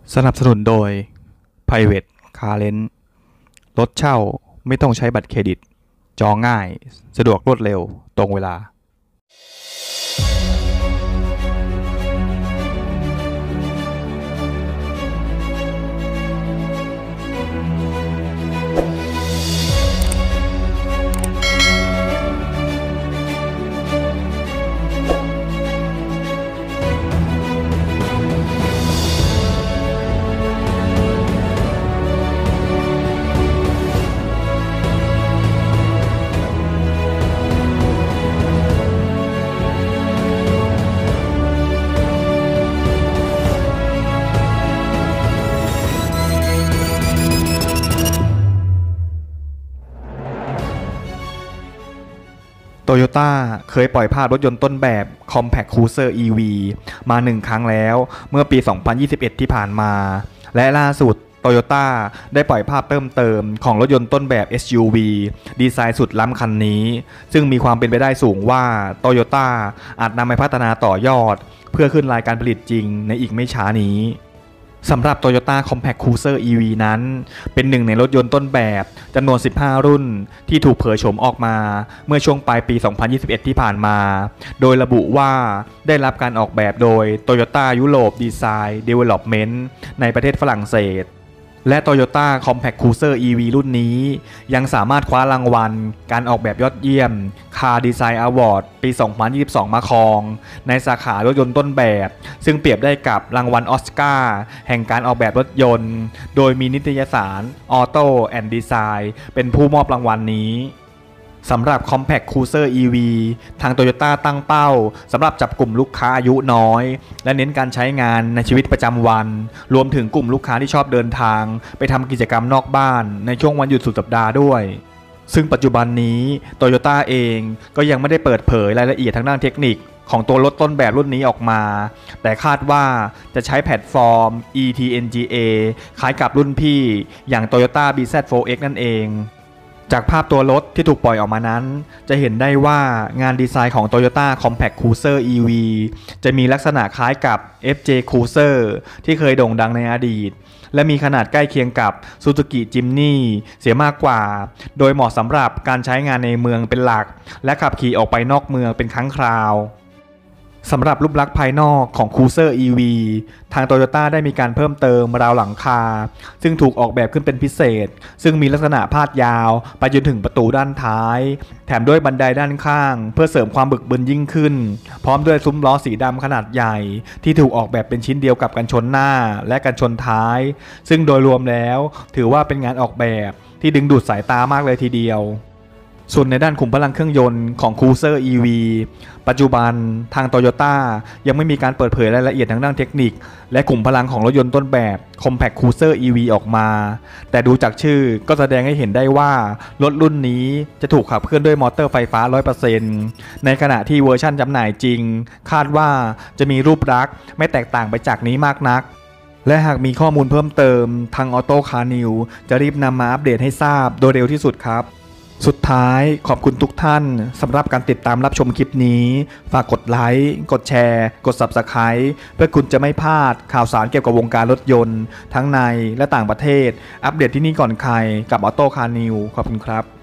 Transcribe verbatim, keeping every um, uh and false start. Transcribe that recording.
สนับสนุนโดย Private Car Rent รถเช่าไม่ต้องใช้บัตรเครดิตจองง่ายสะดวกรวดเร็วตรงเวลาโตโยต้าเคยปล่อยภาพรถยนต์ต้นแบบ Compact Cruiser อี วี มาหนึ่งครั้งแล้วเมื่อปี สองพันยี่สิบเอ็ด ที่ผ่านมาและล่าสุดโตโยต้าได้ปล่อยภาพเพิ่มเติมของรถยนต์ต้นแบบ เอส ยู วี ดีไซน์สุดล้ำคันนี้ซึ่งมีความเป็นไปได้สูงว่าโตโยต้าอาจนำไปพัฒนาต่อยอดเพื่อขึ้นรายการผลิตจริงในอีกไม่ช้านี้สำหรับ Toyota Compact Cruiser อี วี นั้นเป็นหนึ่งในรถยนต์ต้นแบบจำนวนสิบห้ารุ่นที่ถูกเผยโฉมออกมาเมื่อช่วงปลายปี สองพันยี่สิบเอ็ด ที่ผ่านมาโดยระบุว่าได้รับการออกแบบโดย Toyota Europe Design Development ในประเทศฝรั่งเศสและ Toyota Compact Cruiser อี วี รุ่นนี้ยังสามารถคว้ารางวัลการออกแบบยอดเยี่ยม Car Design Award ปี สองพันยี่สิบสอง มาครองในสาขารถยนต์ต้นแบบซึ่งเปรียบได้กับรางวัลออสการ์แห่งการออกแบบรถยนต์โดยมีนิตยสาร Auto and Design เป็นผู้มอบรางวัลนี้สำหรับ Compact Cruiser อี วี ทาง Toyota ตั้งเป้าสำหรับจับกลุ่มลูกค้าอายุน้อยและเน้นการใช้งานในชีวิตประจำวันรวมถึงกลุ่มลูกค้าที่ชอบเดินทางไปทำกิจกรรมนอกบ้านในช่วงวันหยุดสุดสัปดาห์ด้วยซึ่งปัจจุบันนี้ Toyota เองก็ยังไม่ได้เปิดเผยรายละเอียดทางด้านเทคนิคของตัวรถต้นแบบรุ่นนี้ออกมาแต่คาดว่าจะใช้แพลตฟอร์ม อี ที เอ็น จี เอ คล้ายกับรุ่นพี่อย่าง Toyota บี แซด โฟร์ เอ็กซ์ นั่นเองจากภาพตัวรถที่ถูกปล่อยออกมานั้นจะเห็นได้ว่างานดีไซน์ของ Toyota Compact Cruiser อี วี จะมีลักษณะคล้ายกับ เอฟ เจ Cruiser ที่เคยโด่งดังในอดีตและมีขนาดใกล้เคียงกับ Suzuki Jimny เสียมากกว่าโดยเหมาะสำหรับการใช้งานในเมืองเป็นหลักและขับขี่ออกไปนอกเมืองเป็นครั้งคราวสำหรับรูปลักษณ์ภายนอกของ Cruiser อี วี ทาง Toyota ได้มีการเพิ่มเติมราวหลังคาซึ่งถูกออกแบบขึ้นเป็นพิเศษซึ่งมีลักษณะพาดยาวไปจนถึงประตูด้านท้ายแถมด้วยบันไดด้านข้างเพื่อเสริมความบึกบึนยิ่งขึ้นพร้อมด้วยซุ้มล้อสีดำขนาดใหญ่ที่ถูกออกแบบเป็นชิ้นเดียวกับกันชนหน้าและกันชนท้ายซึ่งโดยรวมแล้วถือว่าเป็นงานออกแบบที่ดึงดูดสายตามากเลยทีเดียวส่วนในด้านขุมพลังเครื่องยนต์ของ Cruiser อี วี ปัจจุบันทาง Toyota ยังไม่มีการเปิดเผยรายละเอียดทางด้านเทคนิคและขุมพลังของรถยนต์ต้นแบบ Compact Cruiser อี วี ออกมาแต่ดูจากชื่อก็แสดงให้เห็นได้ว่ารถรุ่นนี้จะถูกขับเคลื่อนด้วยมอเตอร์ไฟฟ้า ร้อยเปอร์เซ็นต์ ในขณะที่เวอร์ชั่นจำหน่ายจริงคาดว่าจะมีรูปลักษณ์ไม่แตกต่างไปจากนี้มากนักและหากมีข้อมูลเพิ่มเติมทาง Auto Car News จะรีบนำมาอัปเดตให้ทราบโดยเร็วที่สุดครับสุดท้ายขอบคุณทุกท่านสำหรับการติดตามรับชมคลิปนี้ฝากกดไลค์กดแชร์กด ซับสไครบ์ เพื่อคุณจะไม่พลาดข่าวสารเกี่ยวกับวงการรถยนต์ทั้งในและต่างประเทศอัปเดตที่นี่ก่อนใครกับ Auto Car News ขอบคุณครับ